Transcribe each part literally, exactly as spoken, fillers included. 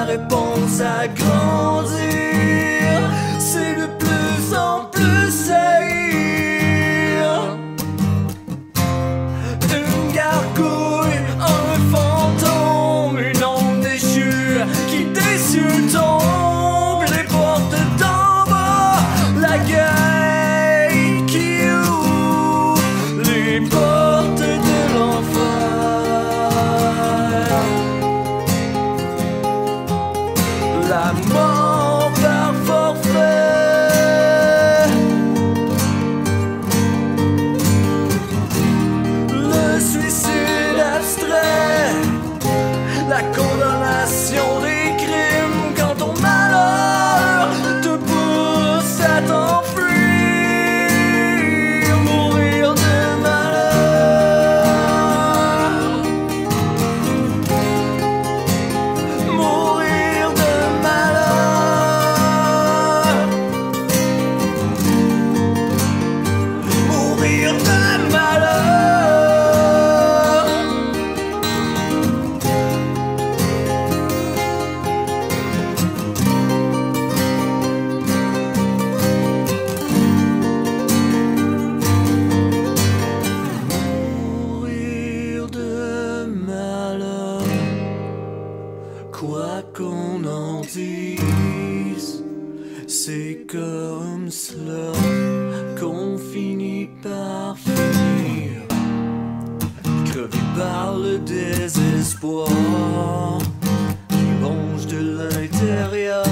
réponse à grandir, c'est de plus en plus saillir. Une gargouille, un fantôme, une ombre déchue qui déçue tombe, les portes d'en bas, la gueule qui ouvre les portes de l'enfer. La mort par forfait, le suicide abstrait, la condamnation des crimes quand ton malheur te pousse à t'enfuir, mourir de malheur, mourir de malheur, mourir de malheur. Mourir de malheur, quoi qu'on en dise, c'est comme cela qu'on finit par finir. Crevé par le désespoir qui ronge de l'intérieur,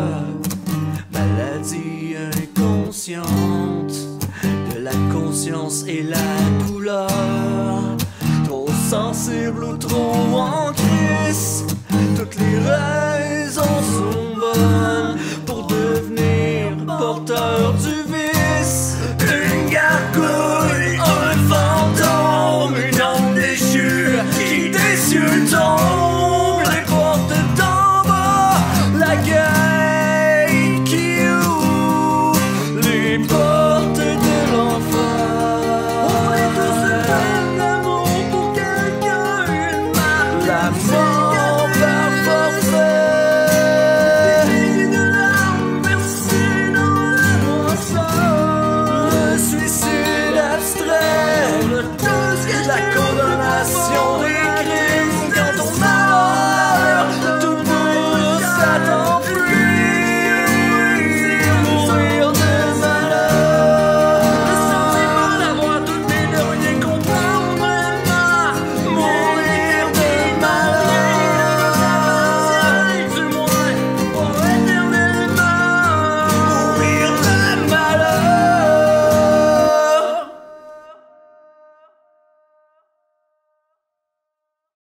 maladie inconsciente de la conscience et la douleur. Trop sensible ou trop en crise, toutes les raisons sont bonnes pour devenir porteur du vice. Une gargouille, un fantôme, une ombre déchue qui déçue tombe, les portes d'en bas, la gueule qui ouvre les portes de l'enfer. On est tous une peine d'amour pour quelqu'un, une marque. La mort